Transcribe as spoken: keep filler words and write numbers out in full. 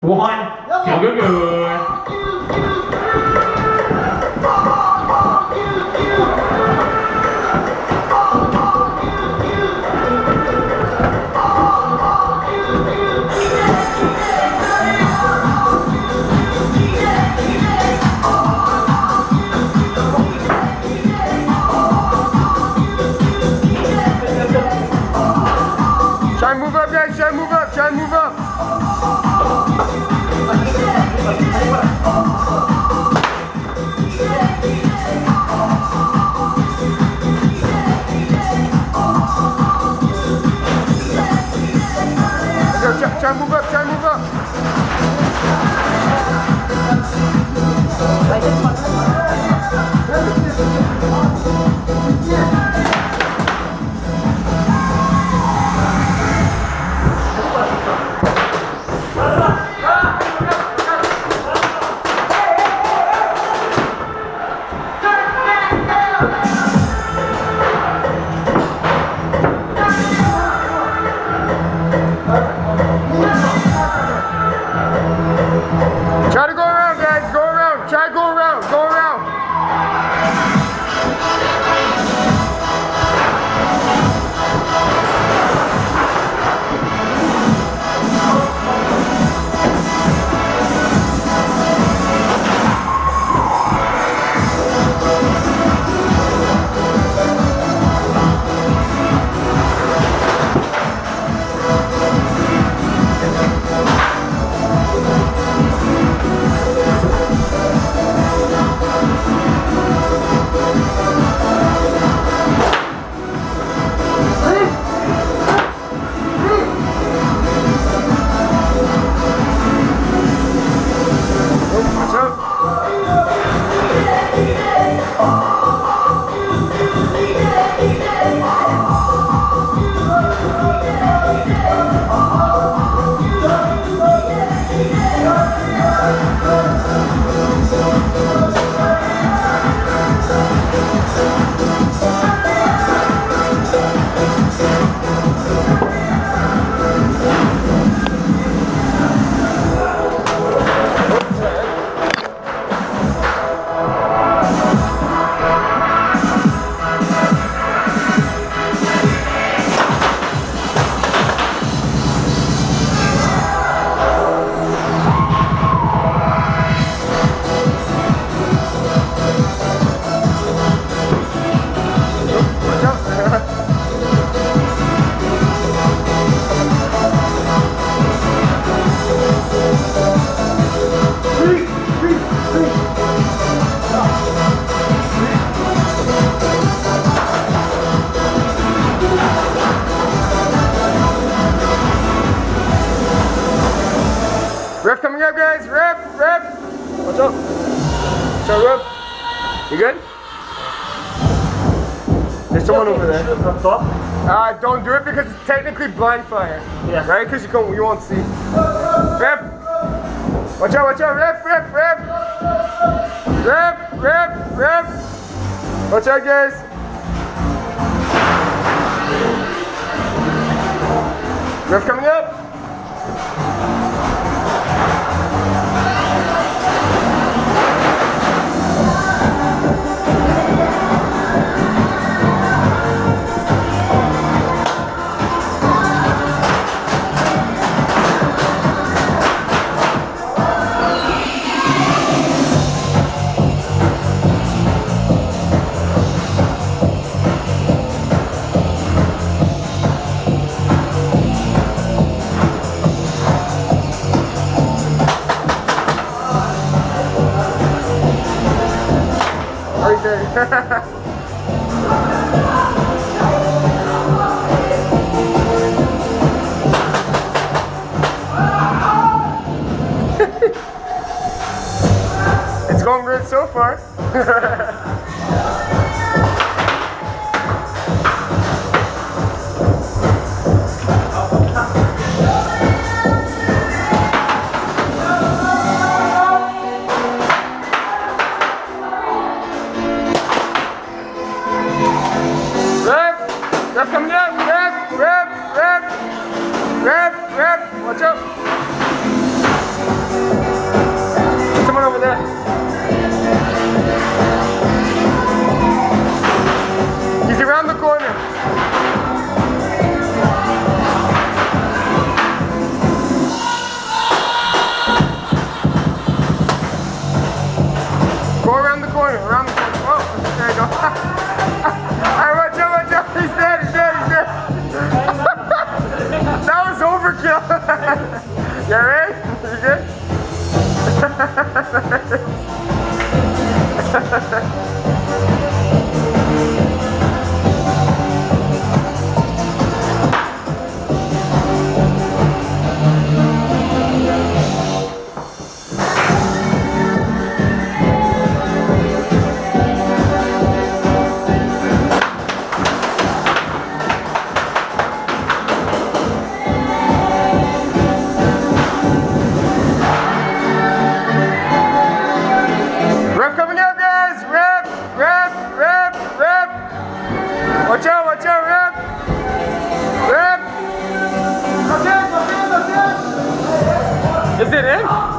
one, go, go, go. Try and move up, guys. Try and move up. Try and move up. Let's go. Try, try and move up. Try and move up. Try to go around, guys. Go around. Try to go around. Go around. Ref coming up, guys. Ref, ref. What's up? What's up, ref? You good? There's someone over there. Uh, don't do it because it's technically blind fire. Yeah. Right? Because you can't, you won't see. Ref. Watch out, watch out. Ref, ref, ref. Ref, ref, ref. Watch out, guys. Ref coming up. Right there. It's going good so far. Ref coming down, ref, ref, ref, ref, ref, watch out. You good? Watch out, watch out, rep! Rep! Is it in?